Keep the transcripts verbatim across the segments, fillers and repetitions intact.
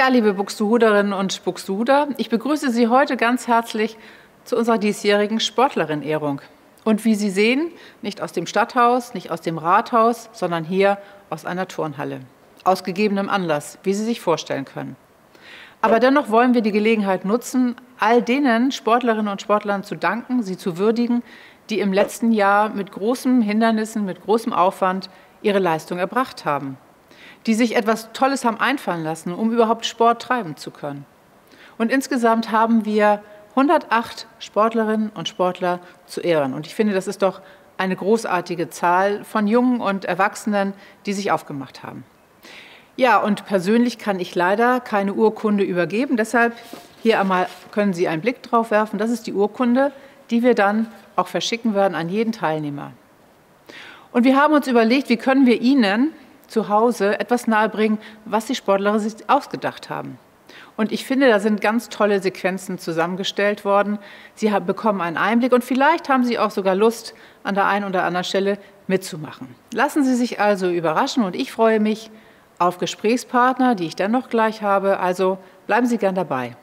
Ja, liebe Buxtehuderinnen und Buxtehuder, ich begrüße Sie heute ganz herzlich zu unserer diesjährigen Sportlerin-Ehrung. Und wie Sie sehen, nicht aus dem Stadthaus, nicht aus dem Rathaus, sondern hier aus einer Turnhalle. Aus gegebenem Anlass, wie Sie sich vorstellen können. Aber dennoch wollen wir die Gelegenheit nutzen, all denen Sportlerinnen und Sportlern zu danken, sie zu würdigen, die im letzten Jahr mit großen Hindernissen, mit großem Aufwand ihre Leistung erbracht haben, die sich etwas Tolles haben einfallen lassen, um überhaupt Sport treiben zu können. Und insgesamt haben wir hundertacht Sportlerinnen und Sportler zu ehren. Und ich finde, das ist doch eine großartige Zahl von Jungen und Erwachsenen, die sich aufgemacht haben. Ja, und persönlich kann ich leider keine Urkunde übergeben. Deshalb hier einmal können Sie einen Blick drauf werfen. Das ist die Urkunde, die wir dann auch verschicken werden an jeden Teilnehmer. Und wir haben uns überlegt, wie können wir Ihnen zu Hause etwas nahebringen, was die Sportler sich ausgedacht haben. Und ich finde, da sind ganz tolle Sequenzen zusammengestellt worden. Sie haben, bekommen einen Einblick und vielleicht haben Sie auch sogar Lust, an der einen oder anderen Stelle mitzumachen. Lassen Sie sich also überraschen und ich freue mich auf Gesprächspartner, die ich dann noch gleich habe. Also bleiben Sie gern dabei.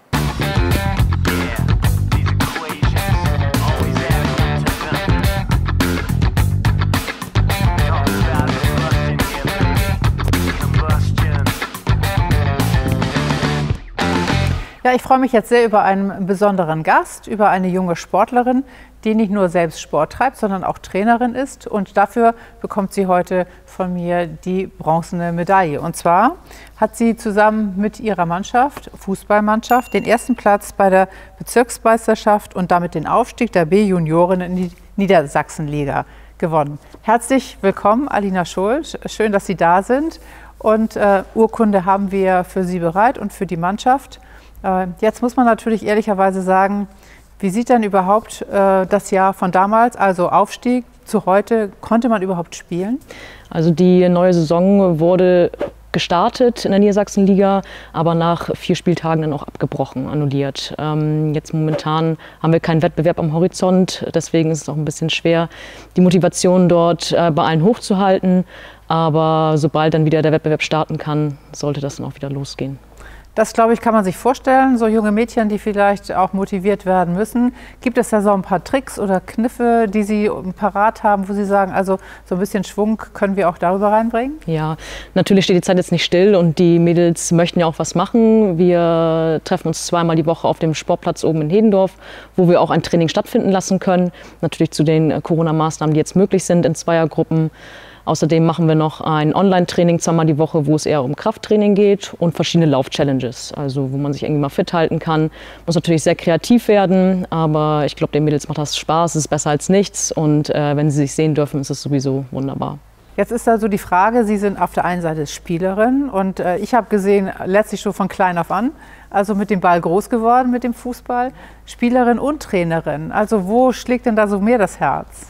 Ja, ich freue mich jetzt sehr über einen besonderen Gast, über eine junge Sportlerin, die nicht nur selbst Sport treibt, sondern auch Trainerin ist. Und dafür bekommt sie heute von mir die bronzene Medaille. Und zwar hat sie zusammen mit ihrer Mannschaft, Fußballmannschaft, den ersten Platz bei der Bezirksmeisterschaft und damit den Aufstieg der B-Junioren in die Niedersachsenliga gewonnen. Herzlich willkommen, Alina Schuld. Schön, dass Sie da sind. Und äh, Urkunde haben wir für Sie bereit und für die Mannschaft. Jetzt muss man natürlich ehrlicherweise sagen, wie sieht denn überhaupt äh, das Jahr von damals, also Aufstieg zu heute, konnte man überhaupt spielen? Also die neue Saison wurde gestartet in der Niedersachsenliga, aber nach vier Spieltagen dann auch abgebrochen, annulliert. Ähm, jetzt momentan haben wir keinen Wettbewerb am Horizont, deswegen ist es auch ein bisschen schwer, die Motivation dort äh, bei allen hochzuhalten. Aber sobald dann wieder der Wettbewerb starten kann, sollte das dann auch wieder losgehen. Das, glaube ich, kann man sich vorstellen, so junge Mädchen, die vielleicht auch motiviert werden müssen. Gibt es da so ein paar Tricks oder Kniffe, die Sie parat haben, wo Sie sagen, also so ein bisschen Schwung können wir auch darüber reinbringen? Ja, natürlich steht die Zeit jetzt nicht still und die Mädels möchten ja auch was machen. Wir treffen uns zweimal die Woche auf dem Sportplatz oben in Hedendorf, wo wir auch ein Training stattfinden lassen können. Natürlich zu den Corona-Maßnahmen, die jetzt möglich sind in Zweiergruppen. Außerdem machen wir noch ein Online-Training zweimal die Woche, wo es eher um Krafttraining geht und verschiedene Lauf-Challenges, also wo man sich irgendwie mal fit halten kann. Muss natürlich sehr kreativ werden, aber ich glaube, den Mädels macht das Spaß, es ist besser als nichts und äh, wenn sie sich sehen dürfen, ist es sowieso wunderbar. Jetzt ist also die Frage, Sie sind auf der einen Seite Spielerin und äh, ich habe gesehen, letztlich schon von klein auf an, also mit dem Ball groß geworden, mit dem Fußball, Spielerin und Trainerin. Also wo schlägt denn da so mehr das Herz?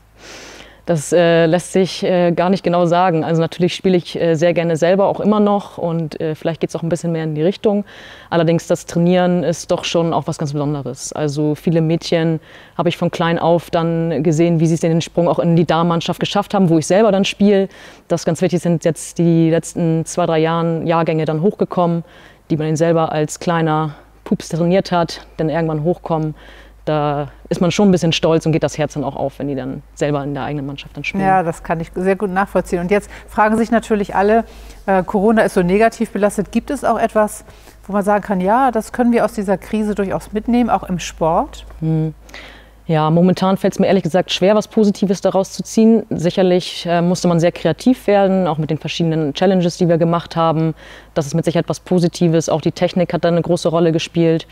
Das äh, lässt sich äh, gar nicht genau sagen. Also natürlich spiele ich äh, sehr gerne selber auch immer noch und äh, vielleicht geht es auch ein bisschen mehr in die Richtung. Allerdings das Trainieren ist doch schon auch was ganz Besonderes. Also viele Mädchen habe ich von klein auf dann gesehen, wie sie den Sprung auch in die Damenmannschaft geschafft haben, wo ich selber dann spiele. Das ganz wichtig sind jetzt die letzten zwei, drei Jahren Jahrgänge dann hochgekommen, die man selber als kleiner Pups trainiert hat, dann irgendwann hochkommen. Da ist man schon ein bisschen stolz und geht das Herz dann auch auf, wenn die dann selber in der eigenen Mannschaft dann spielen. Ja, das kann ich sehr gut nachvollziehen. Und jetzt fragen sich natürlich alle, äh, Corona ist so negativ belastet. Gibt es auch etwas, wo man sagen kann, ja, das können wir aus dieser Krise durchaus mitnehmen, auch im Sport? Hm. Ja, momentan fällt es mir ehrlich gesagt schwer, was Positives daraus zu ziehen. Sicherlich äh, musste man sehr kreativ werden, auch mit den verschiedenen Challenges, die wir gemacht haben. Das ist mit Sicherheit was Positives. Auch die Technik hat da eine große Rolle gespielt.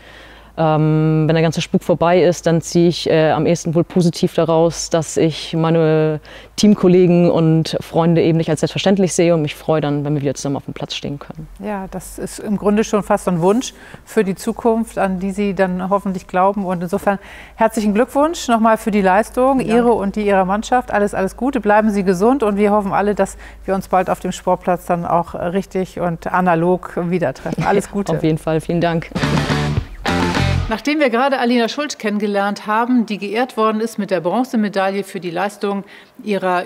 Ähm, wenn der ganze Spuk vorbei ist, dann ziehe ich äh, am ehesten wohl positiv daraus, dass ich meine Teamkollegen und Freunde eben nicht als selbstverständlich sehe und mich freue dann, wenn wir wieder zusammen auf dem Platz stehen können. Ja, das ist im Grunde schon fast ein Wunsch für die Zukunft, an die Sie dann hoffentlich glauben. Und insofern herzlichen Glückwunsch nochmal für die Leistung, ja. Ihre und die Ihrer Mannschaft. Alles, alles Gute, bleiben Sie gesund und wir hoffen alle, dass wir uns bald auf dem Sportplatz dann auch richtig und analog wieder treffen. Alles Gute. Auf jeden Fall, vielen Dank. Nachdem wir gerade Alina Schuld kennengelernt haben, die geehrt worden ist mit der Bronzemedaille für die Leistung ihrer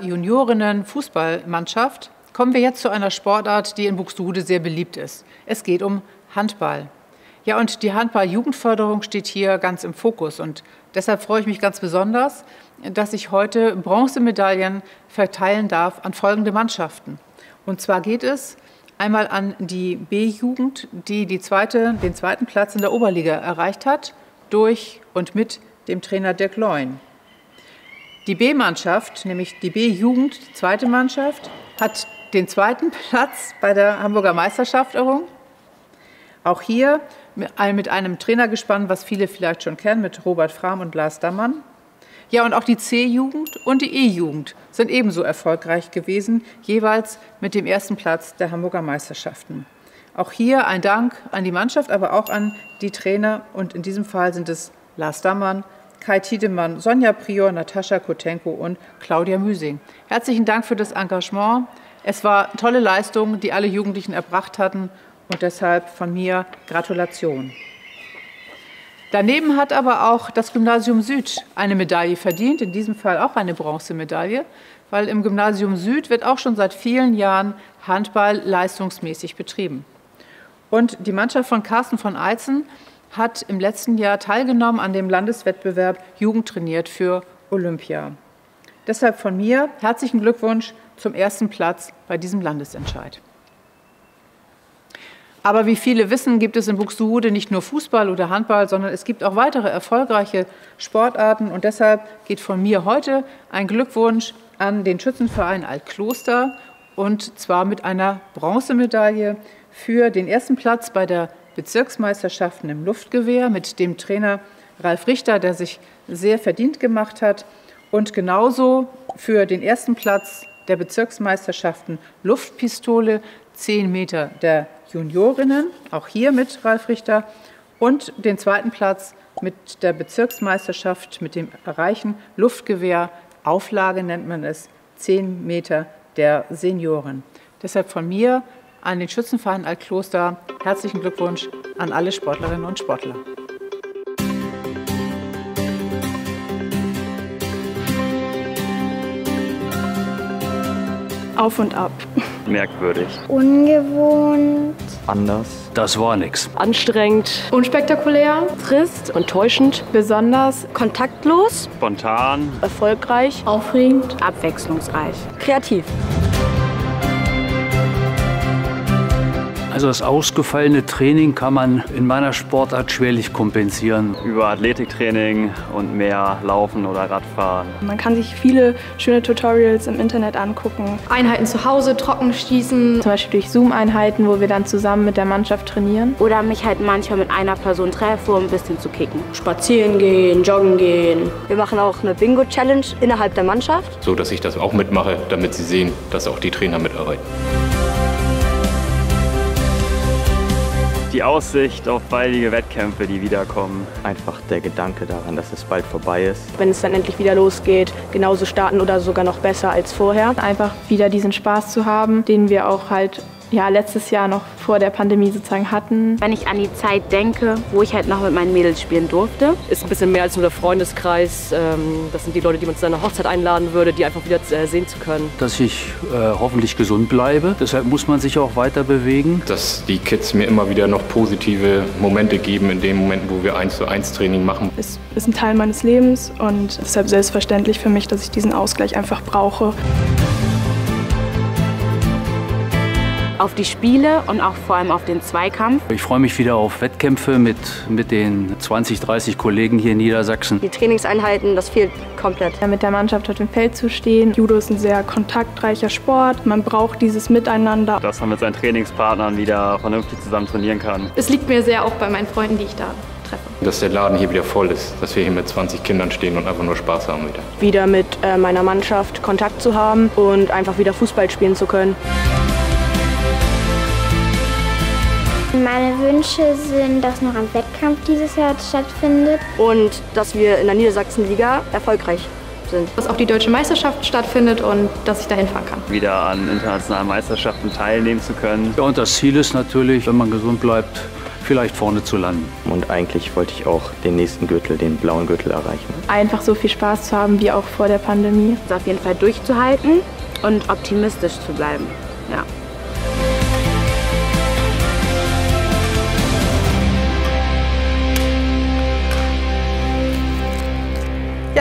Juniorinnen-Fußballmannschaft, kommen wir jetzt zu einer Sportart, die in Buxtehude sehr beliebt ist. Es geht um Handball. Ja, und die Handball-Jugendförderung steht hier ganz im Fokus. Und deshalb freue ich mich ganz besonders, dass ich heute Bronzemedaillen verteilen darf an folgende Mannschaften. Und zwar geht es einmal an die B-Jugend, die, die zweite, den zweiten Platz in der Oberliga erreicht hat, durch und mit dem Trainer Dirk Leun. Die B-Mannschaft, nämlich die B-Jugend, die zweite Mannschaft, hat den zweiten Platz bei der Hamburger Meisterschaft errungen. Auch hier mit einem Trainergespann, was viele vielleicht schon kennen, mit Robert Frahm und Lars Dammann. Ja, und auch die C-Jugend und die E-Jugend sind ebenso erfolgreich gewesen, jeweils mit dem ersten Platz der Hamburger Meisterschaften. Auch hier ein Dank an die Mannschaft, aber auch an die Trainer. Und in diesem Fall sind es Lars Dammann, Kai Tiedemann, Sonja Prior, Natascha Kotenko und Claudia Müsing. Herzlichen Dank für das Engagement. Es war eine tolle Leistung, die alle Jugendlichen erbracht hatten. Und deshalb von mir Gratulation. Daneben hat aber auch das Gymnasium Süd eine Medaille verdient, in diesem Fall auch eine Bronzemedaille, weil im Gymnasium Süd wird auch schon seit vielen Jahren Handball leistungsmäßig betrieben. Und die Mannschaft von Carsten von Eitzen hat im letzten Jahr teilgenommen an dem Landeswettbewerb Jugend trainiert für Olympia. Deshalb von mir herzlichen Glückwunsch zum ersten Platz bei diesem Landesentscheid. Aber wie viele wissen, gibt es in Buxtehude nicht nur Fußball oder Handball, sondern es gibt auch weitere erfolgreiche Sportarten. Und deshalb geht von mir heute ein Glückwunsch an den Schützenverein Altkloster, und zwar mit einer Bronzemedaille für den ersten Platz bei der Bezirksmeisterschaften im Luftgewehr mit dem Trainer Ralf Richter, der sich sehr verdient gemacht hat. Und genauso für den ersten Platz der Bezirksmeisterschaften Luftpistole, zehn Meter der Juniorinnen, auch hier mit Ralf Richter, und den zweiten Platz mit der Bezirksmeisterschaft mit dem Erreichen Luftgewehr, Auflage nennt man es, zehn Meter der Senioren. Deshalb von mir an den Schützenverein Altkloster herzlichen Glückwunsch an alle Sportlerinnen und Sportler. Auf und ab. Merkwürdig. Ungewohnt. Anders. Das war nix. Anstrengend. Unspektakulär. Trist. Enttäuschend. Besonders. Kontaktlos. Spontan. Erfolgreich. Aufregend. Abwechslungsreich. Kreativ. Also das ausgefallene Training kann man in meiner Sportart schwerlich kompensieren. Über Athletiktraining und mehr Laufen oder Radfahren. Man kann sich viele schöne Tutorials im Internet angucken. Einheiten zu Hause, Trockenschießen, zum Beispiel durch Zoom-Einheiten, wo wir dann zusammen mit der Mannschaft trainieren. Oder mich halt manchmal mit einer Person treffe, um ein bisschen zu kicken. Spazieren gehen, joggen gehen. Wir machen auch eine Bingo-Challenge innerhalb der Mannschaft. So, dass ich das auch mitmache, damit sie sehen, dass auch die Trainer mitarbeiten. Die Aussicht auf baldige Wettkämpfe, die wiederkommen. Einfach der Gedanke daran, dass es bald vorbei ist. Wenn es dann endlich wieder losgeht, genauso starten oder sogar noch besser als vorher. Einfach wieder diesen Spaß zu haben, den wir auch halt ja, letztes Jahr noch vor der Pandemie sozusagen hatten. Wenn ich an die Zeit denke, wo ich halt noch mit meinen Mädels spielen durfte. Ist ein bisschen mehr als nur der Freundeskreis. Das sind die Leute, die man zu seiner Hochzeit einladen würde, die einfach wieder sehen zu können. Dass ich äh, hoffentlich gesund bleibe. Deshalb muss man sich auch weiter bewegen. Dass die Kids mir immer wieder noch positive Momente geben, in den Momenten, wo wir eins zu eins Training machen. Es ist ein Teil meines Lebens und deshalb selbstverständlich für mich, dass ich diesen Ausgleich einfach brauche. Auf die Spiele und auch vor allem auf den Zweikampf. Ich freue mich wieder auf Wettkämpfe mit, mit den zwanzig, dreißig Kollegen hier in Niedersachsen. Die Trainingseinheiten, das fehlt komplett. Mit der Mannschaft auf dem Feld zu stehen. Judo ist ein sehr kontaktreicher Sport. Man braucht dieses Miteinander. Dass man mit seinen Trainingspartnern wieder vernünftig zusammen trainieren kann. Es liegt mir sehr auch bei meinen Freunden, die ich da treffe. Dass der Laden hier wieder voll ist, dass wir hier mit zwanzig Kindern stehen und einfach nur Spaß haben wieder. Wieder mit äh, meiner Mannschaft Kontakt zu haben und einfach wieder Fußball spielen zu können. Meine Wünsche sind, dass noch ein Wettkampf dieses Jahr stattfindet. Und dass wir in der Niedersachsenliga erfolgreich sind. Dass auch die deutsche Meisterschaft stattfindet und dass ich da hinfahren kann. Wieder an internationalen Meisterschaften teilnehmen zu können. Ja, und das Ziel ist natürlich, wenn man gesund bleibt, vielleicht vorne zu landen. Und eigentlich wollte ich auch den nächsten Gürtel, den blauen Gürtel erreichen. Einfach so viel Spaß zu haben wie auch vor der Pandemie. Also auf jeden Fall durchzuhalten und optimistisch zu bleiben. Ja.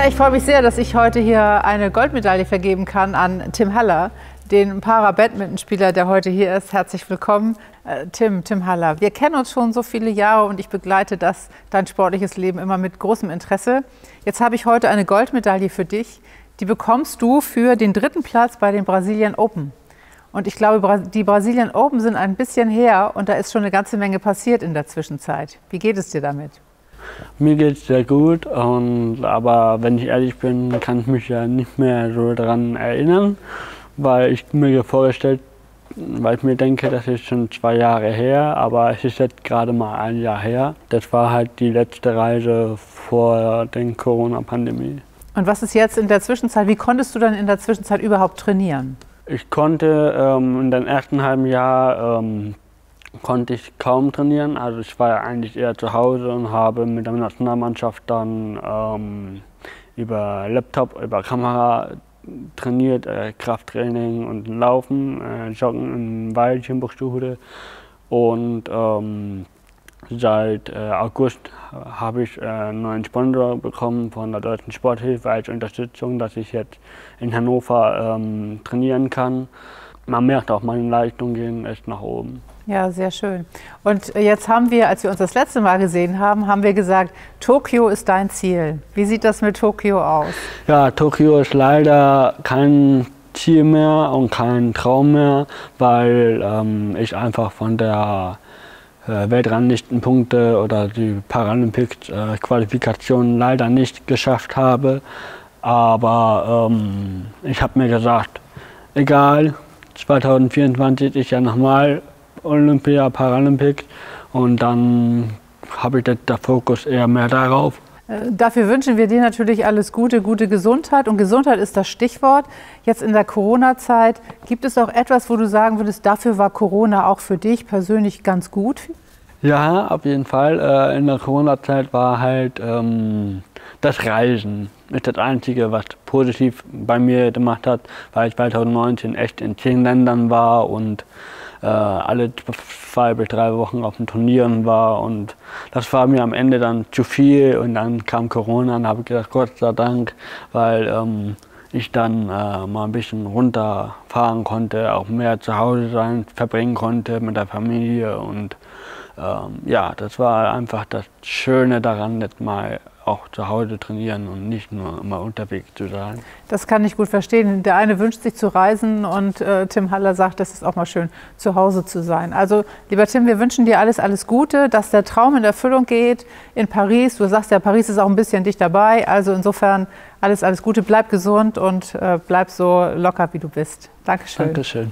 Ja, ich freue mich sehr, dass ich heute hier eine Goldmedaille vergeben kann an Tim Haller, den Para-Badmintonspieler, der heute hier ist. Herzlich willkommen, äh, Tim, Tim Haller. Wir kennen uns schon so viele Jahre und ich begleite das, dein sportliches Leben immer mit großem Interesse. Jetzt habe ich heute eine Goldmedaille für dich. Die bekommst du für den dritten Platz bei den Brazilian Open. Und ich glaube, die Brazilian Open sind ein bisschen her und da ist schon eine ganze Menge passiert in der Zwischenzeit. Wie geht es dir damit? Mir geht es sehr gut, und, aber wenn ich ehrlich bin, kann ich mich ja nicht mehr so daran erinnern, weil ich mir vorgestellt, weil ich mir denke, das ist schon zwei Jahre her, aber es ist jetzt gerade mal ein Jahr her. Das war halt die letzte Reise vor der Corona-Pandemie. Und was ist jetzt in der Zwischenzeit, wie konntest du dann in der Zwischenzeit überhaupt trainieren? Ich konnte ähm, in dem ersten halben Jahr ähm, konnte ich kaum trainieren, also ich war ja eigentlich eher zu Hause und habe mit der Nationalmannschaft dann ähm, über Laptop, über Kamera trainiert, äh, Krafttraining und Laufen, äh, Joggen im Wald in Buxtehude. Und ähm, seit äh, August habe ich äh, einen neuen Sponsor bekommen von der Deutschen Sporthilfe als Unterstützung, dass ich jetzt in Hannover ähm, trainieren kann. Man merkt auch, meine Leistungen gehen echt nach oben. Ja, sehr schön. Und jetzt haben wir, als wir uns das letzte Mal gesehen haben, haben wir gesagt, Tokio ist dein Ziel. Wie sieht das mit Tokio aus? Ja, Tokio ist leider kein Ziel mehr und kein Traum mehr, weil ähm, ich einfach von der äh, Weltranglistenpunkte oder die Paralympics-Qualifikation äh, leider nicht geschafft habe. Aber ähm, ich habe mir gesagt, egal, zwanzig vierundzwanzig ist ja nochmal Olympia, Paralympics, und dann habe ich den Fokus eher mehr darauf. Dafür wünschen wir dir natürlich alles Gute, gute Gesundheit, und Gesundheit ist das Stichwort. Jetzt in der Corona-Zeit, gibt es auch etwas, wo du sagen würdest, dafür war Corona auch für dich persönlich ganz gut? Ja, auf jeden Fall. In der Corona-Zeit war halt ähm, das Reisen ist das Einzige, was positiv bei mir gemacht hat, weil ich zwanzig neunzehn echt in zehn Ländern war und äh, alle zwei bis drei Wochen auf den Turnieren war, und das war mir am Ende dann zu viel, und dann kam Corona und habe ich gedacht, Gott sei Dank, weil ähm, ich dann äh, mal ein bisschen runterfahren konnte, auch mehr zu Hause sein, verbringen konnte mit der Familie, und ähm, ja, das war einfach das Schöne daran, jetzt mal auch zu Hause trainieren und nicht nur immer unterwegs zu sein. Das kann ich gut verstehen. Der eine wünscht sich zu reisen, und äh, Tim Haller sagt, es ist auch mal schön, zu Hause zu sein. Also, lieber Tim, wir wünschen dir alles, alles Gute, dass der Traum in Erfüllung geht in Paris. Du sagst ja, Paris ist auch ein bisschen dicht dabei. Also insofern alles, alles Gute. Bleib gesund und äh, bleib so locker, wie du bist. Dankeschön. Dankeschön.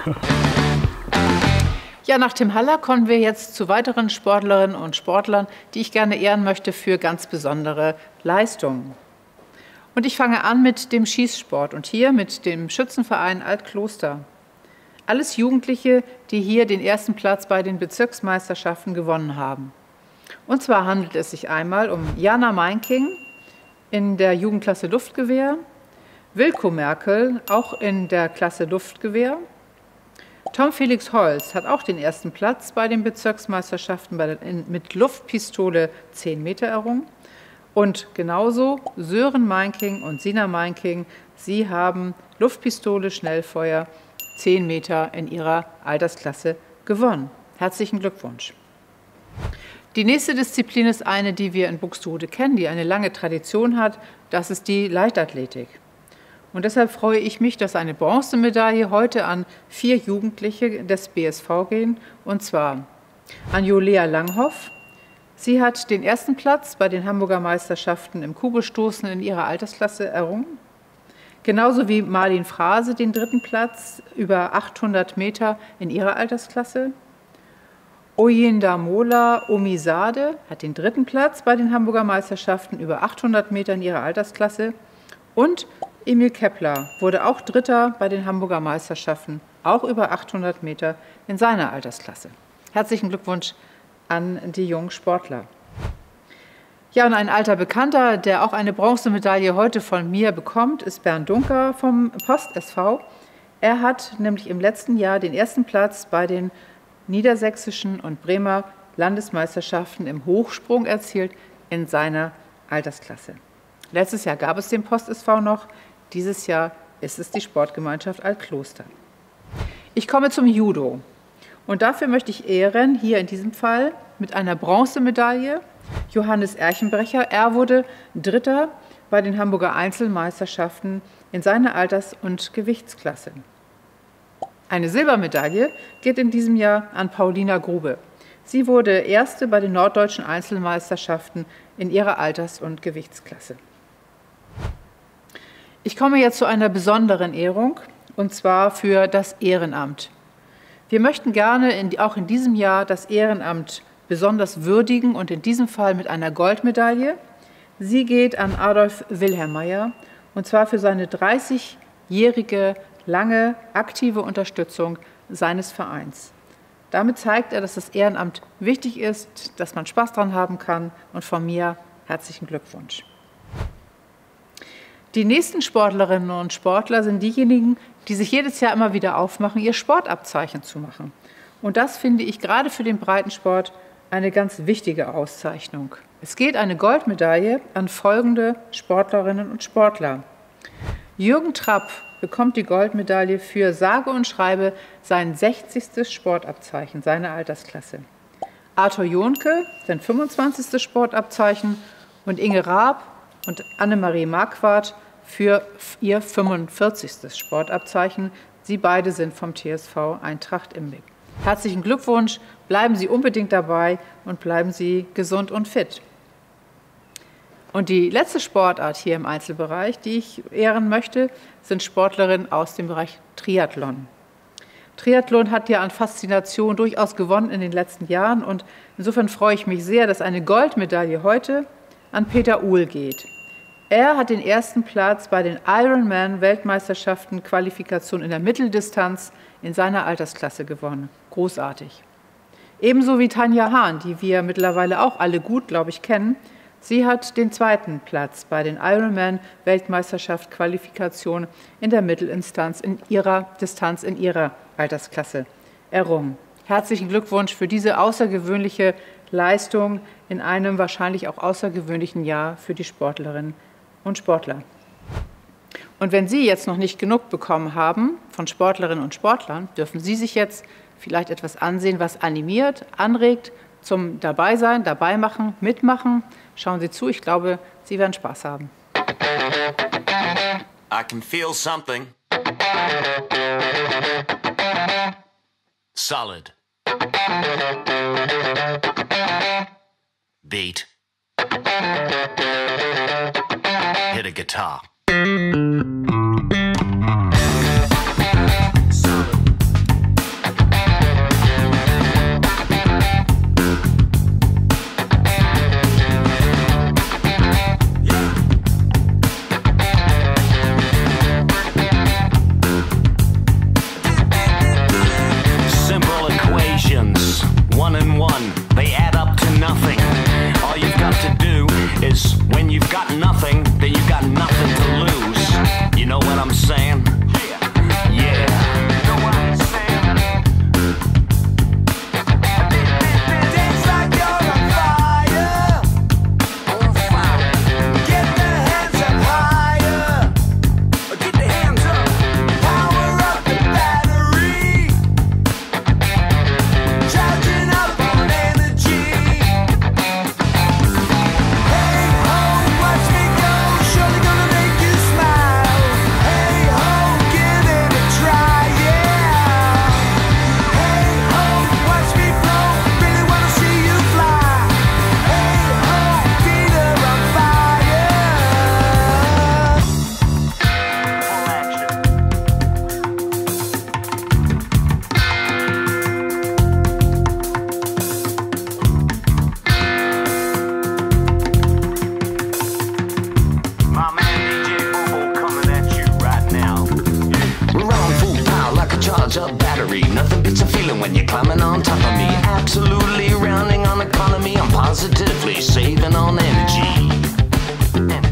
Ja, nach Tim Haller kommen wir jetzt zu weiteren Sportlerinnen und Sportlern, die ich gerne ehren möchte für ganz besondere Leistungen. Und ich fange an mit dem Schießsport und hier mit dem Schützenverein Altkloster. Alles Jugendliche, die hier den ersten Platz bei den Bezirksmeisterschaften gewonnen haben. Und zwar handelt es sich einmal um Jana Meinking in der Jugendklasse Luftgewehr, Wilko Merkel auch in der Klasse Luftgewehr, Tom Felix Holz hat auch den ersten Platz bei den Bezirksmeisterschaften bei der, in, mit Luftpistole zehn Meter errungen. Und genauso Sören Meinking und Sina Meinking, sie haben Luftpistole Schnellfeuer zehn Meter in ihrer Altersklasse gewonnen. Herzlichen Glückwunsch. Die nächste Disziplin ist eine, die wir in Buxtehude kennen, die eine lange Tradition hat. Das ist die Leichtathletik. Und deshalb freue ich mich, dass eine Bronzemedaille heute an vier Jugendliche des B S V gehen, und zwar an Jolea Langhoff. Sie hat den ersten Platz bei den Hamburger Meisterschaften im Kugelstoßen in ihrer Altersklasse errungen. Genauso wie Marlin Frase den dritten Platz über achthundert Meter in ihrer Altersklasse. Oyindamola Omisade hat den dritten Platz bei den Hamburger Meisterschaften über achthundert Meter in ihrer Altersklasse. Und Emil Kepler wurde auch Dritter bei den Hamburger Meisterschaften, auch über achthundert Meter in seiner Altersklasse. Herzlichen Glückwunsch an die jungen Sportler. Ja, und ein alter Bekannter, der auch eine Bronzemedaille heute von mir bekommt, ist Bernd Dunker vom Post S V. Er hat nämlich im letzten Jahr den ersten Platz bei den niedersächsischen und Bremer Landesmeisterschaften im Hochsprung erzielt in seiner Altersklasse. Letztes Jahr gab es den Post-S V noch, dieses Jahr ist es die Sportgemeinschaft Altkloster. Ich komme zum Judo und dafür möchte ich ehren, hier in diesem Fall mit einer Bronzemedaille, Johannes Erchenbrecher. Er wurde Dritter bei den Hamburger Einzelmeisterschaften in seiner Alters- und Gewichtsklasse. Eine Silbermedaille geht in diesem Jahr an Paulina Grube. Sie wurde Erste bei den norddeutschen Einzelmeisterschaften in ihrer Alters- und Gewichtsklasse. Ich komme jetzt zu einer besonderen Ehrung, und zwar für das Ehrenamt. Wir möchten gerne in, auch in diesem Jahr das Ehrenamt besonders würdigen und in diesem Fall mit einer Goldmedaille. Sie geht an Adolf Wilhelmeier, und zwar für seine dreißigjährige lange aktive Unterstützung seines Vereins. Damit zeigt er, dass das Ehrenamt wichtig ist, dass man Spaß dran haben kann, und von mir herzlichen Glückwunsch. Die nächsten Sportlerinnen und Sportler sind diejenigen, die sich jedes Jahr immer wieder aufmachen, ihr Sportabzeichen zu machen. Und das finde ich gerade für den Breitensport eine ganz wichtige Auszeichnung. Es geht eine Goldmedaille an folgende Sportlerinnen und Sportler. Jürgen Trapp bekommt die Goldmedaille für sage und schreibe sein sechzigstes Sportabzeichen, seine Altersklasse. Arthur Jonke, sein fünfundzwanzigstes Sportabzeichen, und Inge Raab und Annemarie Marquardt für ihr fünfundvierzigstes Sportabzeichen. Sie beide sind vom T S V Eintracht Immig. Herzlichen Glückwunsch, bleiben Sie unbedingt dabei und bleiben Sie gesund und fit. Und die letzte Sportart hier im Einzelbereich, die ich ehren möchte, sind Sportlerinnen aus dem Bereich Triathlon. Triathlon hat ja an Faszination durchaus gewonnen in den letzten Jahren, und insofern freue ich mich sehr, dass eine Goldmedaille heute an Peter Uhl geht. Er hat den ersten Platz bei den Ironman-Weltmeisterschaften Qualifikation in der Mitteldistanz in seiner Altersklasse gewonnen. Großartig. Ebenso wie Tanja Hahn, die wir mittlerweile auch alle gut, glaube ich, kennen. Sie hat den zweiten Platz bei den Ironman-Weltmeisterschaft Qualifikation in der Mittelinstanz in ihrer Distanz in ihrer Altersklasse errungen. Herzlichen Glückwunsch für diese außergewöhnliche Leistung in einem wahrscheinlich auch außergewöhnlichen Jahr für die Sportlerinnen und Sportler. Und wenn Sie jetzt noch nicht genug bekommen haben von Sportlerinnen und Sportlern, dürfen Sie sich jetzt vielleicht etwas ansehen, was animiert, anregt, zum Dabeisein, dabei machen, mitmachen. Schauen Sie zu, ich glaube, Sie werden Spaß haben. I can feel something. Solid. Beat. Hit a guitar. One and one, they add up to nothing. All you've got to do is, when you've got nothing, then you've got nothing to lose. You know what I'm saying? Yeah. Yeah. You know what I'm saying? Dance like you're on fire. On fire. Get the hands up higher. Get the hands up. Power up the battery. Charging up on energy. Hey ho, watch me go. Surely gonna make you smile. Hey ho, give it a try, yeah. Hey ho, watch me flow. Really wanna see you fly. Hey ho, feet are on fire. Full action. My man D J Bobo coming at you right now. We're on full power like a charged up battery. Nothing beats a feeling when you're climbing on top of me. Absolutely rounding on economy. I'm positively saving on energy. Energy.